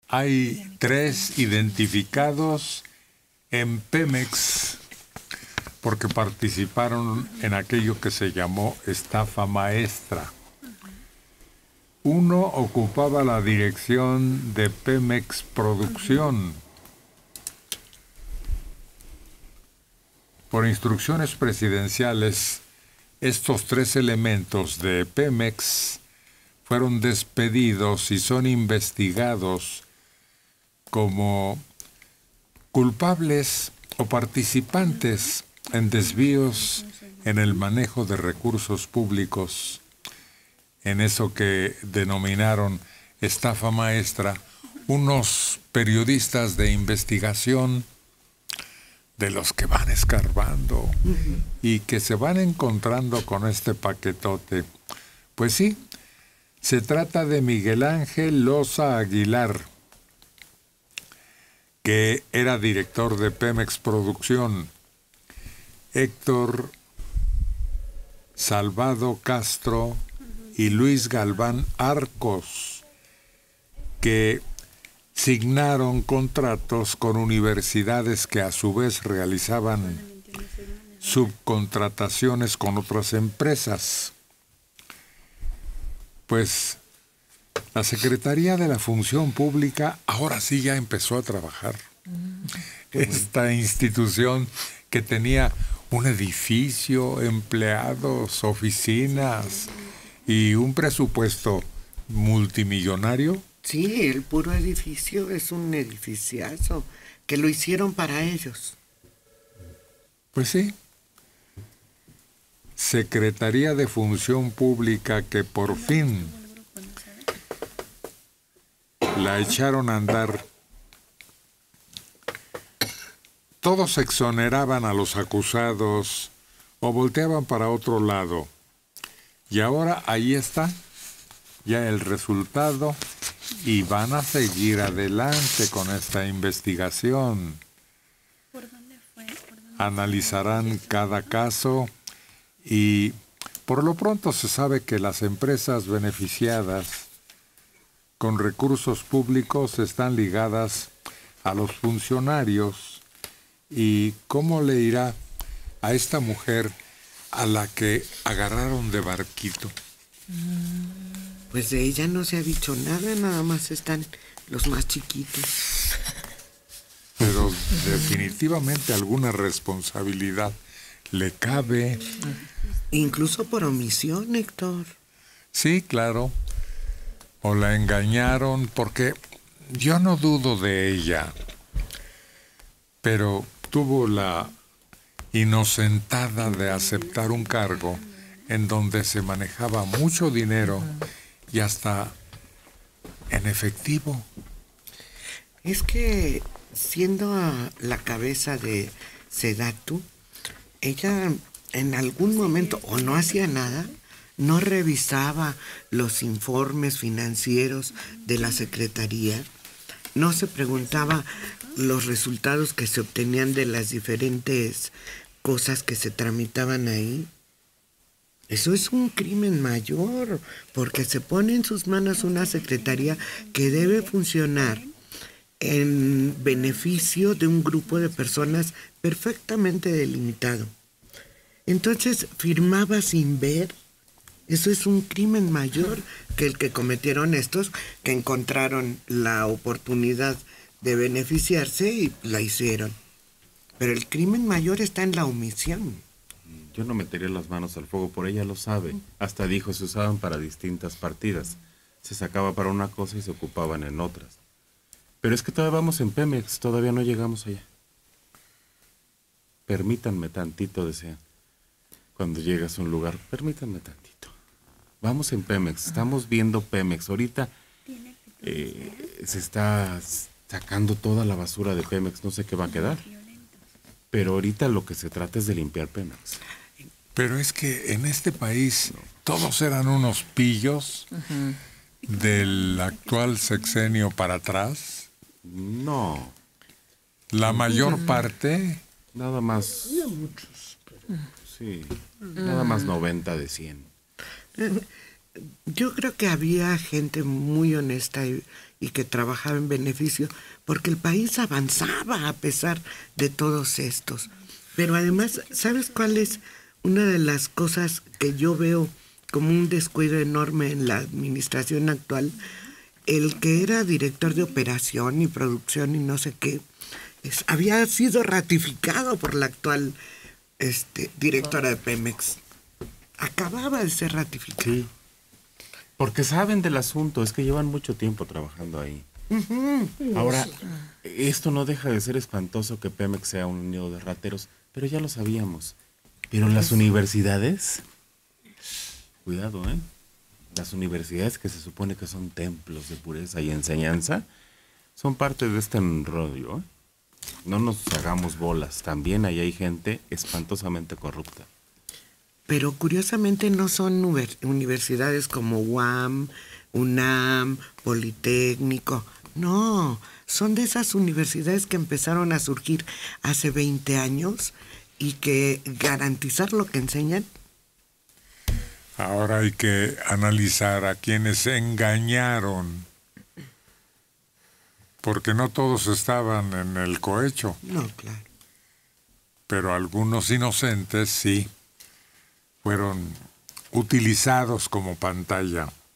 hay 3 identificados en Pemex porque participaron en aquello que se llamó estafa maestra. Uno ocupaba la dirección de Pemex Producción. Por instrucciones presidenciales, estos 3 elementos de Pemex fueron despedidos y son investigados como culpables o participantes en desvíos en el manejo de recursos públicos, en eso que denominaron estafa maestra, unos periodistas de investigación de los que van escarbando y que se van encontrando con este paquetote. Pues sí, se trata de Miguel Ángel Loza Aguilar, que era director de Pemex Producción, Héctor Salvado Castro y Luis Galván Arcos, que signaron contratos con universidades que a su vez realizaban subcontrataciones con otras empresas. Pues la Secretaría de la Función Pública ahora sí ya empezó a trabajar. Esta institución que tenía un edificio, empleados, oficinas y un presupuesto multimillonario. Sí, el puro edificio es un edificiazo que lo hicieron para ellos. Pues sí. Secretaría de Función Pública que por fin la echaron a andar. Todos exoneraban a los acusados o volteaban para otro lado. Y ahora ahí está ya el resultado y van a seguir adelante con esta investigación. Analizarán cada caso y por lo pronto se sabe que las empresas beneficiadas con recursos públicos están ligadas a los funcionarios. ¿Y cómo le irá a esta mujer a la que agarraron de barquito? Pues de ella no se ha dicho nada, nada más están los más chiquitos. Pero definitivamente alguna responsabilidad le cabe. Incluso por omisión, Héctor. Sí, claro. O la engañaron, porque yo no dudo de ella. Pero tuvo la inocentada de aceptar un cargo en donde se manejaba mucho dinero y hasta en efectivo. Es que siendo la cabeza de Sedatu, ella en algún momento o no hacía nada, no revisaba los informes financieros de la Secretaría, no se preguntaba los resultados que se obtenían de las diferentes cosas que se tramitaban ahí. Eso es un crimen mayor, porque se pone en sus manos una secretaría que debe funcionar en beneficio de un grupo de personas perfectamente delimitado. Entonces firmaba sin ver. Eso es un crimen mayor que el que cometieron estos, que encontraron la oportunidad de beneficiarse y la hicieron. Pero el crimen mayor está en la omisión. Yo no metería las manos al fuego, por ella lo sabe. Hasta dijo, se usaban para distintas partidas. Se sacaba para una cosa y se ocupaban en otras. Pero es que todavía vamos en Pemex, todavía no llegamos allá. Permítanme tantito, decía. Cuando llegas a un lugar, permítanme tantito. Vamos en Pemex, estamos viendo Pemex. Ahorita se está sacando toda la basura de Pemex, no sé qué va a quedar. Pero ahorita lo que se trata es de limpiar Pemex. Pero es que en este país todos eran unos pillos del actual sexenio para atrás. No. La mayor parte. Nada más. Sí, nada más 90 de 100. Yo creo que había gente muy honesta y que trabajaba en beneficio, porque el país avanzaba a pesar de todos estos. Pero además, ¿sabes cuál es una de las cosas que yo veo como un descuido enorme en la administración actual? El que era director de operación y producción y no sé qué, había sido ratificado por la actual directora de Pemex. Acababa de ser ratificado. Sí, porque saben del asunto, es que llevan mucho tiempo trabajando ahí. Ahora, esto no deja de ser espantoso que Pemex sea un nido de rateros, pero ya lo sabíamos. Pero las universidades, cuidado, ¿eh? Las universidades que se supone que son templos de pureza y enseñanza, son parte de este rollo, ¿eh? No nos hagamos bolas, también ahí hay gente espantosamente corrupta. Pero curiosamente no son universidades como UAM, UNAM, Politécnico. No, son de esas universidades que empezaron a surgir hace 20 años y que garantizar lo que enseñan. Ahora hay que analizar a quienes engañaron, porque no todos estaban en el cohecho, No, claro. pero algunos inocentes sí fueron utilizados como pantalla.